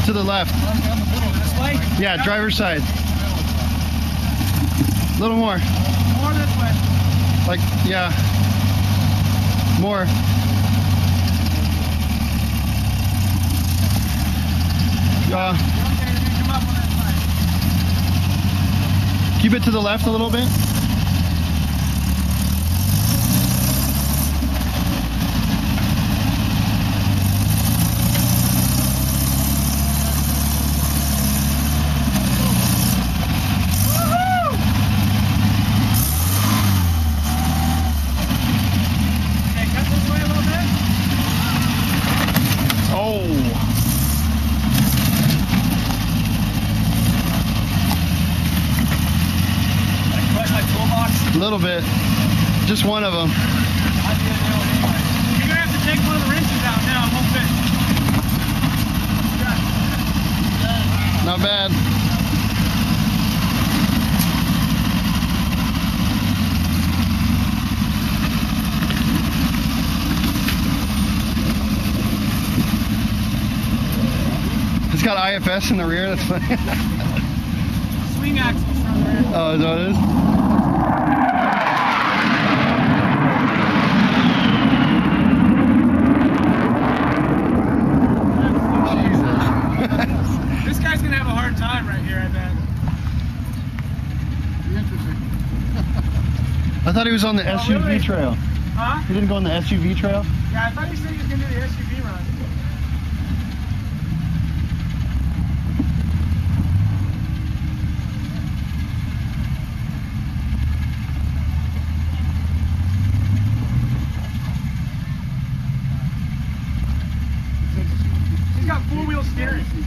To the left. This way? Yeah, driver's side. A little more. More this way. Like, yeah. More. Come up on that side. Keep it to the left a little bit. A little bit. Just one of them. You're going to have to take one of the wrenches out now. It won't fit. Not bad. It's got IFS in the rear. That's funny. Swing axles from the rear. Oh, is that what it is? This guy's gonna have a hard time right here, I bet. Interesting. I thought he was on the SUV really? trail. Huh? He didn't go on the SUV trail? Yeah, I thought he said he was gonna do the SUV run. He's got four-wheel steering.